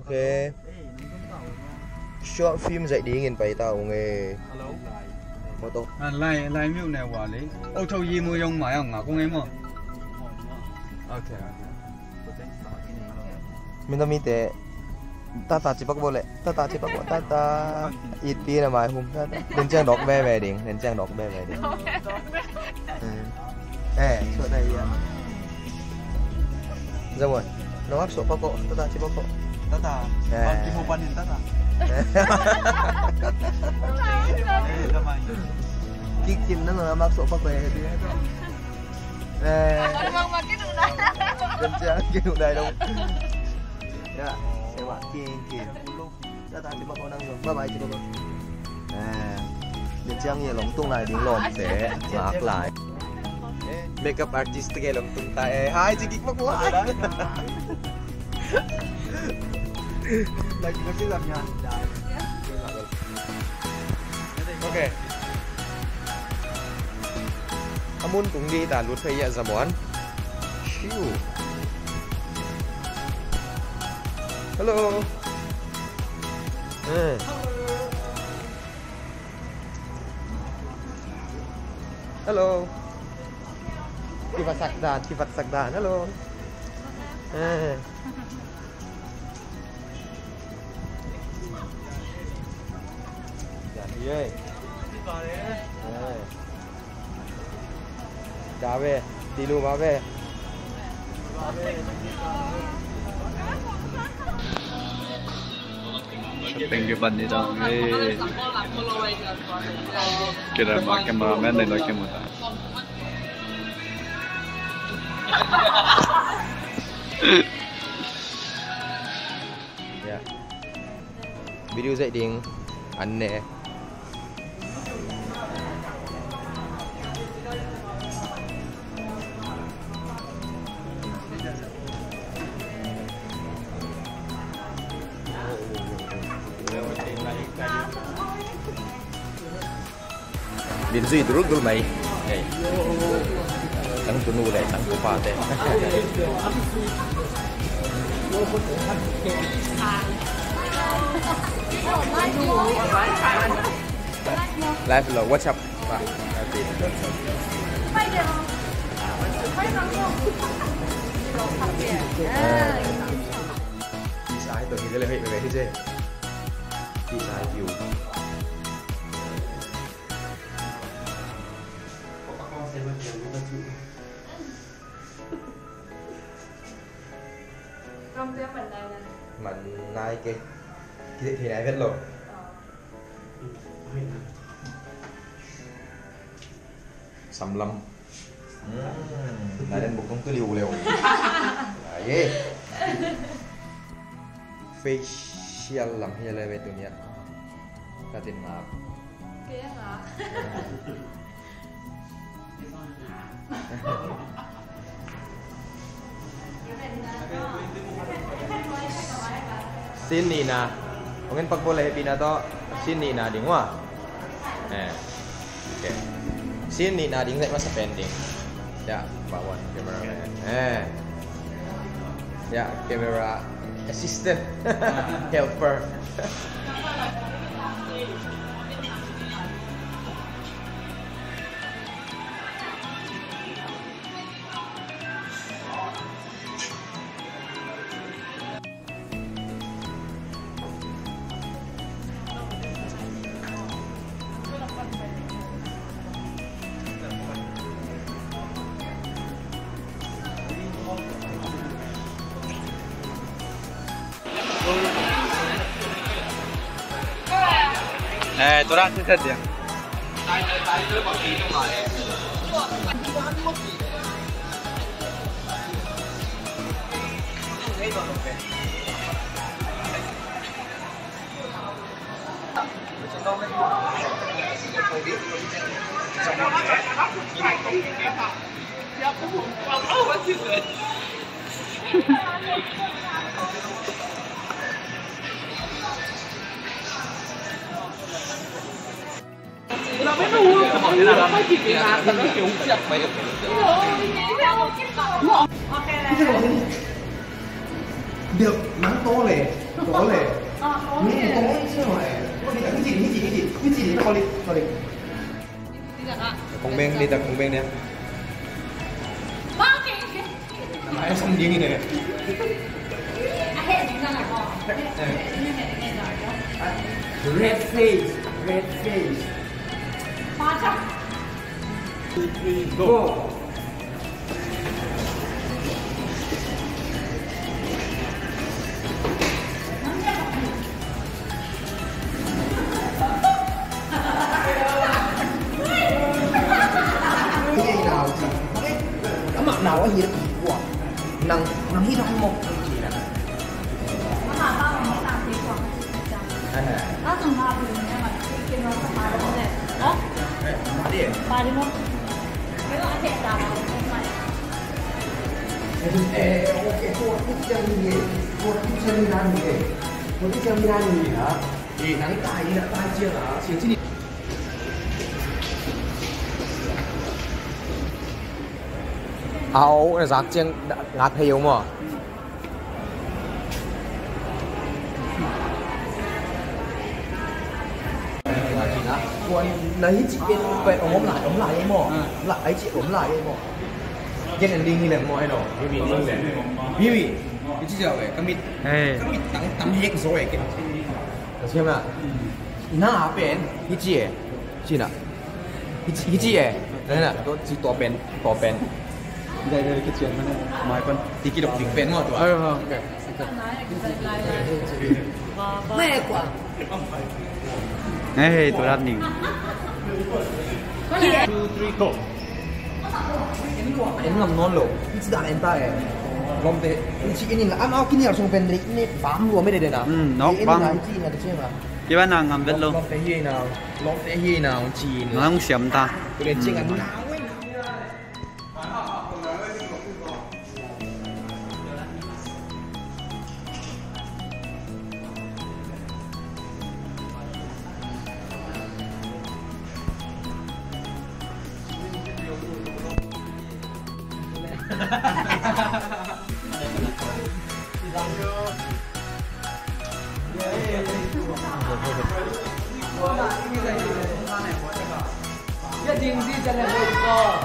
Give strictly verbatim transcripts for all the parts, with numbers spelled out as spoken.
เคช็อตฟิล์มใจดีเงินไปเต่าไงโมโต้ไล่ไล่มิวเนี่ยว่าเลยโอ้ชาวยีมือยงหมายอ่ะกูไงมั้งโอเคมันต้องมีแต่ตาตาจิปักโบเลยตาตาจิปักโบตาตาอีปีนะหมายหุ่มตาตาเดินแจ้งดอกแม่แม่ดิ่งเดินแจ้งดอกแม่แม่ดิ่งเอ๊ะช่วยได้ยังจะหมดน้องอักษรปักโบตาตาจิปักโบตาตากี่โมงวันเห็นตาตากิ๊กจิ้มนั่นเหรอมักโสปักโบเฮ้ยพี่เอ๊ะมังมากินดูได้เดินแจ้งกินดูได้ดงya sewa king king datang di bawah nang bye bye chị bye à điện trang nhiều lồng tung này điện lồng sẽ mát lại makeup artist cái lồng tung tay hai chị kịch mắc quá lagi lagi làm nhà ok amun cũng đi tàn lút thấy ya zamon shiu hello eh hello Kivat Sakdan Kivat Sakdan hello eh dạ ơi đã về đi luôn vào về shopping di ban dito eh kira mga cameraman na laki mo ta ya video dạy tiếng anh nè Din duy turut dulu mai. Eh. Tang tunu le, tang kupa te. Live lo WhatsApp. Và. Đi sai tôi nghĩ là hệ về cái gì? Đi sai view. Không biết mình này nè. Mình này cái cái thì này viết rồi. Sầm lâm. Này lên một công cứ liều liều. Đấy. Facial làm như là về tụi nhỉ? Cả tiền mà. Kia hả? Sin Nina, mungkin pag boleh happy na to, Sin Nina ding wa. Eh, okay. Sin Nina ding saya masa pending. Ya, bawa kamera. Eh, ya kamera assistant, helper. eh tôi đang thật đi เราไม่รู้เราไม่ผิดงานแต่ก็เกี่ยวจับไปโอเคแล้ว được nắng to lệ to lệนี่ตรงนี้ใช่ไหมนี่แต่ที่จีนที่จีนที่จีนที่จีนไม่พอดีพอดีของเบงนี่แต่ของเบงเนี่ยทำไมต้องยิงนี่เนี่ย red face red face two three go nào có gì đó của năng năng hít không một gì nè nó thường hợp thì nhưng mà khi nó mà nó này đó ba đi không cái đó sẽ là không phải ok cô thích chơi gì cô thích chơi Milan gì cô thích chơi Milan gì hả thì nắng tài gì đã tài chưa hả xíu chứ áo là giặc chiên ngạt hiệu mà lấy chị bên về ốm lại ốm lại em mò lại ấy chị ốm lại em mò dân anh đi như là mọi rồi vì vì như là vì vì cái chị giờ vậy cái mít cái mít tắm tắm hết rồi cái được chưa mà na bên cái chị chị nào cái chị ấy đấy là tôi chỉ tổ bên tổ bên đây đây cái chuyện này mai con thì cái độc đỉnh bên mà tuổi ờ mẹ quá Hey, tôi đang nhìn. two three go em làm ngon lắm cái gì đã em ta ấy làm thế chị cái này là ăn ao cái này trong bên đấy này bám luôn mới được nào nó bám cái gì là được chưa mà cái bạn nào ngắm biết luôn làm thế gì nào làm thế gì nào chị nó không xiêm ta cái này chị ăn gia đình gì chẳng là người co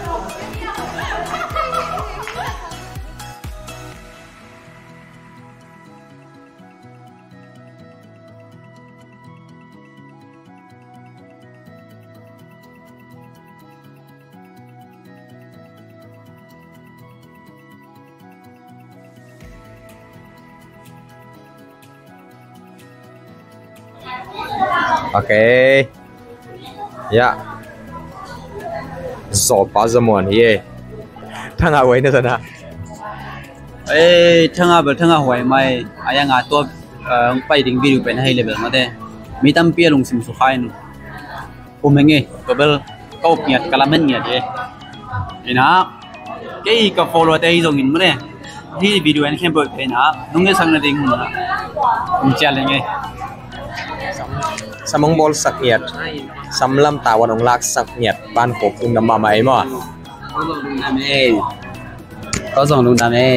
ok ya so pa zaman ye thang away na sana ê thằng à bữa thằng à hoài mai ai ngã tua bay đến video bên hay level mà đây mi tâm pia lùng sim su khai nu hôm nay nghe có bel câu nhiệt cả làm hết nhiệt vậy thì nó cái cái follow đây rồi nhìn mà đây thì video anh xem bớt cái nó đúng cái sang là đình mà mình challenge nghe Samong bol sakit samlam tawan ong lak sakit ban ko kung namamay mo có dòng luôn đam mê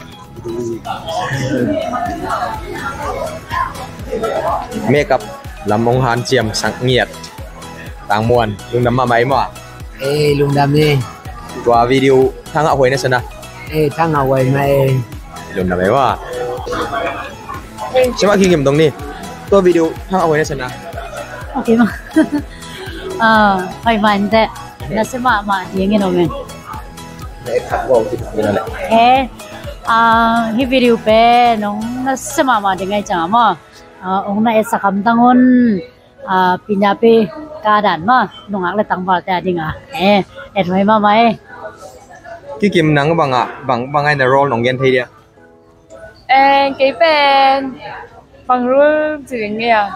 makeup lamong han chiam sakit tang muan kung namamay mo ê luôn đam mê qua video thang away na sana ê thằng nào vậy mày kung namamay mo Siapa kinh tông ni to video thang away na sana ok mà ờ phải mạnh thế nó sẽ mà mà tiếng nghe đâu mình để khắc vào thì như này ê à cái video bé nó nó sẽ mà mà tiếng ngay chẳng mà ờ ông này sẽ cầm tăng hơn à pinya pe cả đàn mà nó ngắt lại tăng vào tại tiếng à ê ê thôi mà mày cái kim nắng bằng à bằng bằng ai là role nông dân thấy đi Ê, cái bên bằng rule gì nghe à?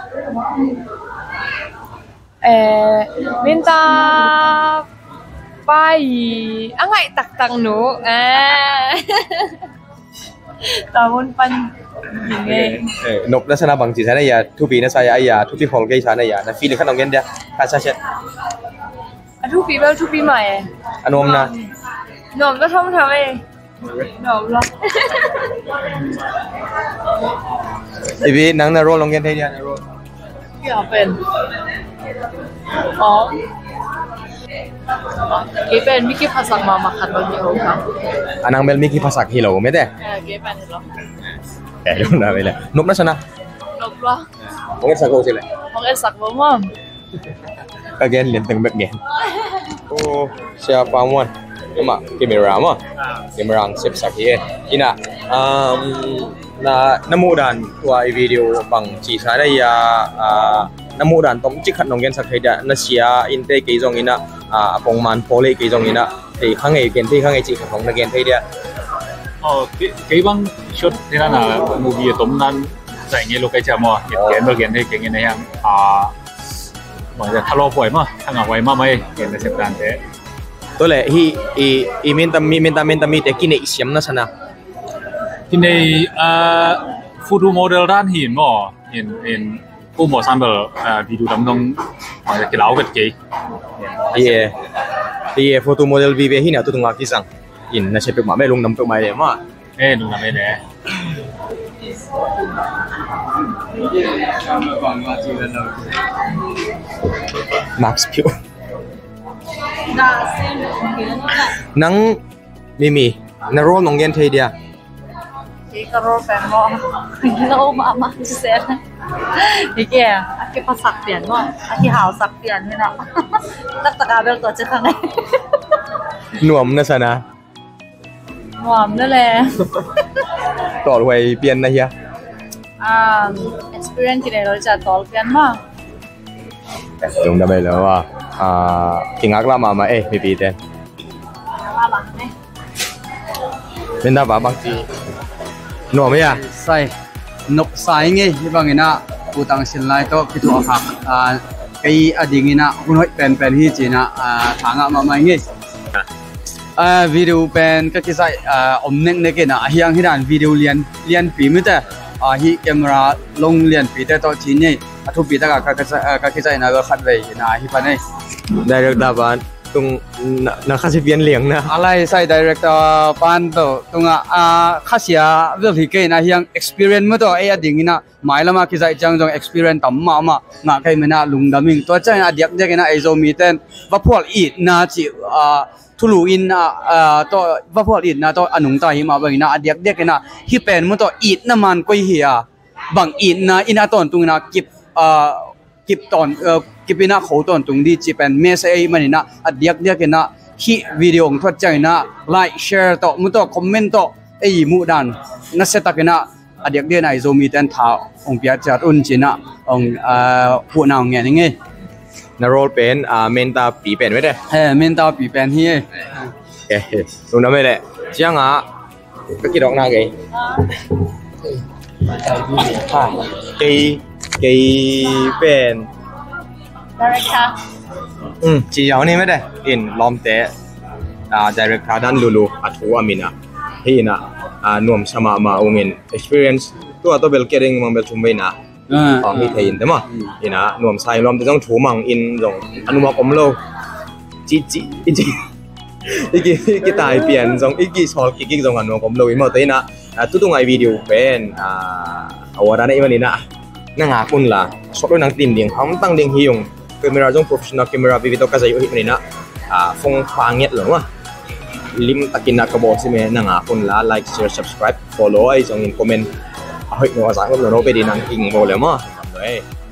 Ê, bên ta bay ăn ngay tặc tặc nụ à tao muốn pan gì nghe nộp nó sẽ là bằng chỉ này ya thu phí nó sai ai ya thu phí phòng gây sai này ya là phí được khách nông dân đi khai sai chết thu phí bao thu phí mày anh ôm na nộp nó không thằng ấy no lo thì vì nắng là roll lòng gen thấy đi nè roll ที่เอาเป็นอ๋อกี่เป็นมิกี่ภาษามามาขัดบางอย่างครับ anang bel miki pasak hilo me de เออกี่เป็นเหรอ eh lu na bele nup na sana ลบละ mong sa ko sila มองเอสักบ่มั่ง again lien teng bek gen oh siapa mon cuma kamera mo kamera ang sip sak ye ina um na namudan tua video bang chi sa da ya namudan tong chi khat nong gen sak hai da na sia in te ke jong ina apong man pole ke jong ina te khang e gen te khang e chi khat nong na gen thai dia ờ cái cái băng shot thế là movie tóm nan giải nghĩa lúc cái chả mò hiện kiến được hiện thì cái này hàng à mọi người thalo quậy mà thằng nào quậy mà mấy hiện là xếp đàn thế tôi lẽ hi i i min tam mi min tam min tam mi te kin e siam na sana thì này à photo model đan hiện mò hiện hiện cô mò sample à video tấm trong mọi người cái lão vật gì yeah yeah photo model vi ve hi na tu tunga ki sang in na shepe ma me lung nam pe mai le ma ê đúng là mấy đấy Max Pure nang mimi na roll nong gen thei dia ที่กระโดดแฟนมองโลมามาเสียนี่แกอาที่ภาษาเปลี่ยนมั้งอาที่หาวสักเปลี่ยนนี่นะตักตะการเบลตัวจะทางไหน nuam na sana หวานนั่นแหละต่อไว้เปลี่ยนนะเฮียอ่า experience ที่ไหนเราจะต่อเปลี่ยนมั้ง dùng đam mê là mà à kinh ngạc lắm mà mà ê bị bị tên ว่าหลังไหม bên ta bảo bằng gì nổ mấy à ใส่นกสายไงที่บางนะกูตั้งสินไลโต้พิทักษ์หักอ่าไอ้อดีตนะคุณให้เป็นเป็นที่จีน่ะอ่าทางอ่ะมาไม่ไงอ่าวิดีโอเป็นก็คือใส่อ่าอมเน็กเน็กนะเฮียงที่ด้านวิดีโอเลียนเลียนปีไม่แต่อ่าฮีแคมราลงเลียนปีแต่ตัวจีนนี่ทุกปีแต่ก็ก็ก็คือใส่นะก็ขัดไว้นะฮีปันนี่ direct dapat tung nak kasih pian liang na อะไรใส่ director ปันตัวตรงอ่าข้าเสียเรื่องที่เกี่ยนะเฮียง experience เมื่อตัวไอ้อดีตนะหมายละมาคือใส่จังจง experience ต่ำมากมางาใครมันน่ะลุงดำมิงตัวใจนะเด็กเด็กนะไอโซมีเต้นว่าพวกอีดนะจีอ่าทุลุอินนะอ่าตัวว่าพวกอีดนะตัวอนุงตาหิมาบางนะเด็กเด็กนะฮิเป็นเมื่อตัวอีดน้ำมันก็เหียบางอีดนะอินาตอนตรงนะกิบอ่ากิบตอนเอ่อกิบนะเขาตอนตรงนี้จีเป็นเมสเอมันนะเด็กเด็กนะฮิวิดีโอทอดใจนะไลค์แชร์ต่อมุตัวคอมเมนต์ต่อไอ้มูดันนั่นเสร็จตักนะเด็กเด็กนะไอโซมีเต้นท้าองค์พิจารณ์อุ่นจีนะองค์อ่าผู้นำเงี้ยนี่ไง na roll pen à menta pi pen mấy đây เฮ้เมนตาปีเป็นเฮีย eh dùng đam mê đấy chiang à cái kia đọc na cái cây cây pen director ừ chỉ giáo này mấy đây in lom té à director dan lulu athu amina hi na à nuam sama ma ungin experience tua to bel kering mang bel chumbai na อ่าของที่ไทยอินเด้อมั้งอินะนวมไซรวมจะต้องถูมังอินตรงอนุมอกอมโลจีจีอีจีอีกีอีกีตายเปลี่ยนตรงอีกีซอลอีกีตรงอนุมอกอมโลอีมาเตนะทุกตรงไอวิดีโอเป็นอ่าเอาวาระในวันนี้นะนั่งหาคุณล่ะชอบด้วยนังตินเดียงเขาตั้งเดียงฮิยงคือมีเราจง professional camera วิดีโอก็จะอยู่ที่นี่นะอ่าฟงฟางเงียบหรือวะลิมตะกินนักกระบอกใช่ไหมนั่งหาคุณล่ะ like share subscribe follow ไอ้ตรงอินคอมเมนต์เฮ้ยหนูอาสาก็หนูไปดีนังอิงโมเลยมั้งทำเลย